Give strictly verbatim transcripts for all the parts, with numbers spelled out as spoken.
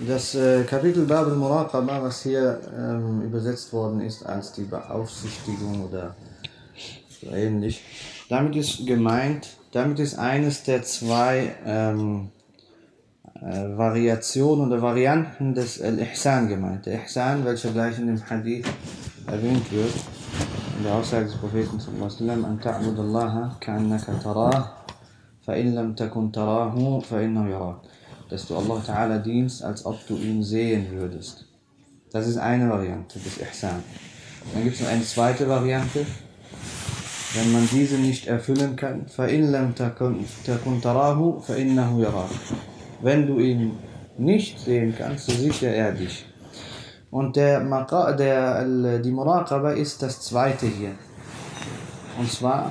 Das äh, Kapitel Bab al-Muraqaba, was hier ähm, übersetzt worden ist als die Beaufsichtigung oder so ähnlich, damit ist gemeint, damit ist eines der zwei ähm, äh, Variationen oder Varianten des Al-Ihsan gemeint. Der Ihsan, welcher gleich in dem Hadith erwähnt wird, in der Aussage des Propheten sallallahu alaihi wasallam, an ta'bud Allah ka'annaka tarah, fa in lam takun tarahu, fa innahu yarak. Dass du Allah Ta'ala dienst, als ob du ihn sehen würdest. Das ist eine Variante des Ihsan. Dann gibt es noch eine zweite Variante. Wenn man diese nicht erfüllen kann, فَإِن لَمْ تَكُنْ تَرَاهُ فَإِنَّهُ يَرَاكَ. Wenn du ihn nicht sehen kannst, so sieht er dich. Und der, der, die Muraqaba ist das zweite hier. Und zwar,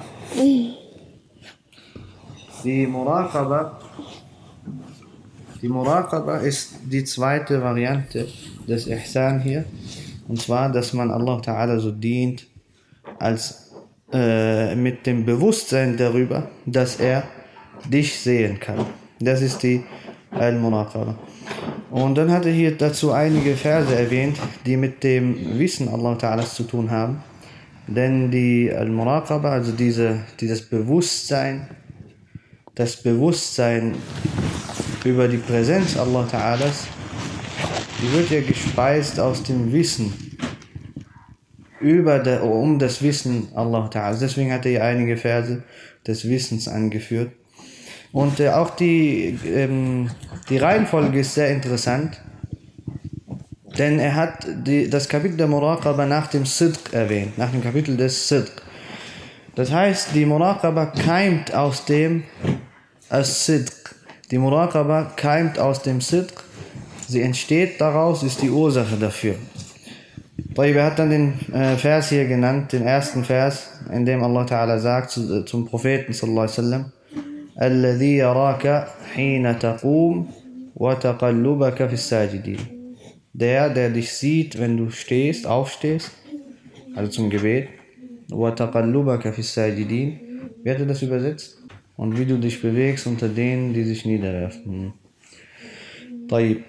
die Muraqaba Die Muraqaba ist die zweite Variante des Ihsan hier. Und zwar, dass man Allah Ta'ala so dient, als äh, mit dem Bewusstsein darüber, dass er dich sehen kann. Das ist die Al-Muraqaba. Und dann hat er hier dazu einige Verse erwähnt, die mit dem Wissen Allah Ta'alas zu tun haben. Denn die Al-Muraqaba, also diese, dieses Bewusstsein, das Bewusstsein über die Präsenz Allah Ta'alas, die wird ja gespeist aus dem Wissen über der, um das Wissen Allah Ta'alas. Deswegen hat er hier einige Verse des Wissens angeführt. Und äh, auch die, ähm, die Reihenfolge ist sehr interessant, denn er hat die, das Kapitel der Muraqaba nach dem Sidq erwähnt, nach dem Kapitel des Sidq. Das heißt, die Muraqaba keimt aus dem As-Sidq. Die Muraqaba keimt aus dem Sidq, sie entsteht daraus, ist die Ursache dafür. Er hat dann den äh, Vers hier genannt, den ersten Vers, in dem Allah Ta'ala sagt zu, zum Propheten sallallahu alaihi wasallam, alladhi yaraka hina taqum wa taqallubaka fis sajidin. Der, der dich sieht, wenn du stehst, aufstehst, also zum Gebet, wa taqallubaka fis sajidin. Wie hat er das übersetzt? Und wie du dich bewegst unter denen, die sich niederwerfen. طيب.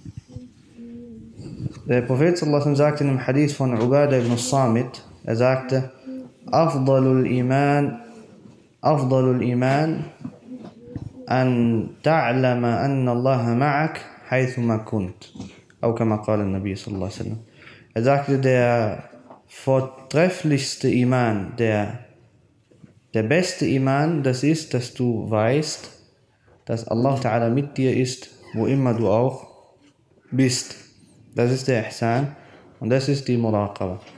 Der Prophet sallallahu alaihi wasallam sagte in dem Hadith von Ubadah ibn Samit, er sagte, Afdalul Iman, Afdalul Iman, an ta'lama anna Allah ma'ak, haythuma kunt. Auch kama qala an-Nabi sallallahu alaihi wasallam. Er sagte, der vortrefflichste Iman, der Der beste Iman, das ist, dass du weißt, dass Allah Ta'ala mit dir ist, wo immer du auch bist. Das ist der Ihsan und das ist die Muraqaba.